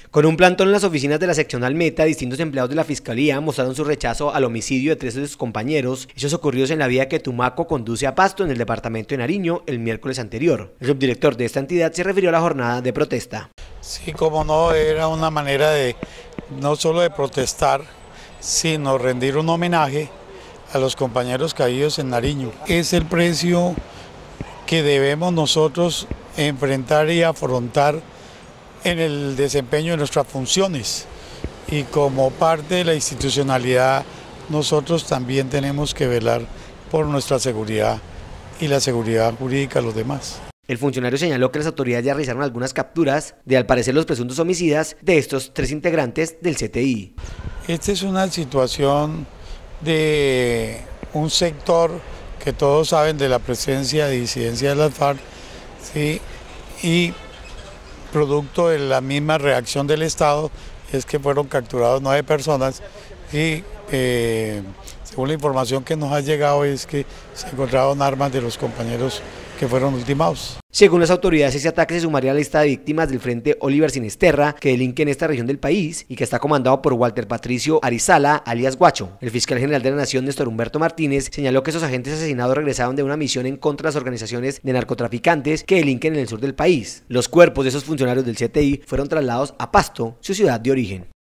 Con un plantón en las oficinas de la seccional Meta, distintos empleados de la Fiscalía mostraron su rechazo al homicidio de 3 de sus compañeros, hechos ocurridos en la vía que Tumaco conduce a Pasto en el departamento de Nariño el miércoles anterior. El subdirector de esta entidad se refirió a la jornada de protesta. Sí, como no, era una manera de no solo de protestar, sino rendir un homenaje a los compañeros caídos en Nariño. Es el precio que debemos nosotros enfrentar y afrontar en el desempeño de nuestras funciones, y como parte de la institucionalidad nosotros también tenemos que velar por nuestra seguridad y la seguridad jurídica de los demás. El funcionario señaló que las autoridades ya realizaron algunas capturas de, al parecer, los presuntos homicidas de estos 3 integrantes del CTI. Esta es una situación de un sector que todos saben de la presencia de disidencia de las FARC, ¿sí? Y producto de la misma reacción del Estado es que fueron capturados 9 personas y según la información que nos ha llegado es que se encontraron armas de los compañeros que fueron ultimados. Según las autoridades, ese ataque se sumaría a la lista de víctimas del Frente Oliver Sinisterra, que delinque en esta región del país y que está comandado por Walter Patricio Arizala, alias Guacho. El fiscal general de la Nación, Néstor Humberto Martínez, señaló que esos agentes asesinados regresaron de una misión en contra de las organizaciones de narcotraficantes que delinquen en el sur del país. Los cuerpos de esos funcionarios del CTI fueron trasladados a Pasto, su ciudad de origen.